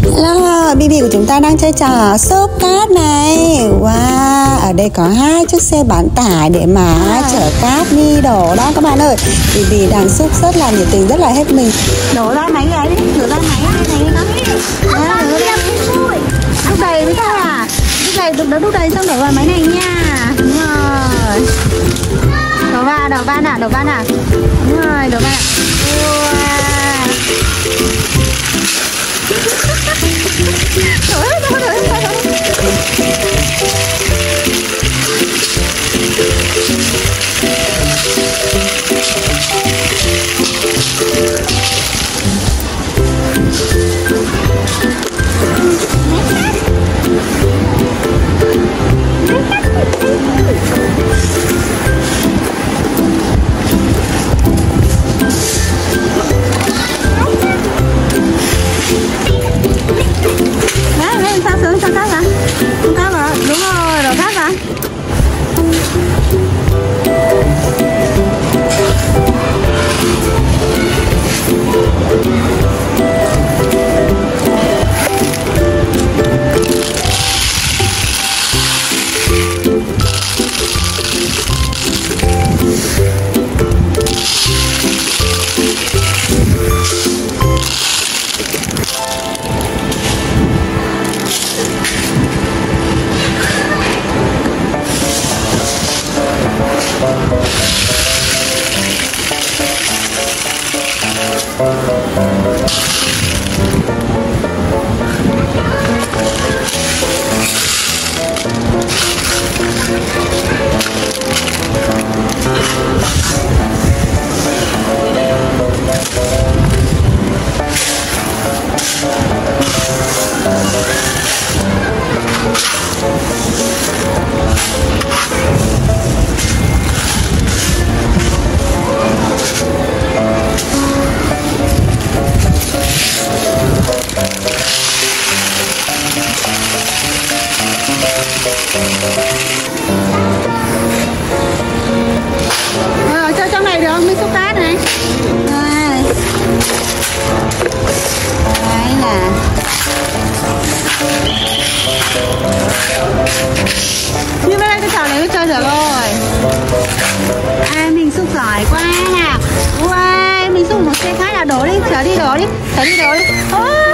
Là Bibi của chúng ta đang chơi trò xốp cát này. Wow, ở đây có 2 chiếc xe bán tải để mà chở cát đi đổ đó các bạn ơi. Bibi đang xúc rất là nhiệt tình, rất là hết mình. Đổ ra máy ấy đi, đổ ra máy này con. Đúc đầy với sao à? Đúc đầy xong đổ vào máy này nha. Đúng rồi. Đổ van à? Đúng rồi, đổ van à? Chơi trong này được không? Mình xúc cát này. Đây. Đấy là như vậy cái trò này mới chơi được rồi. Mình xúc giỏi quá nào. Wow, mình xúc một xe khác là đổ đi, chở đi.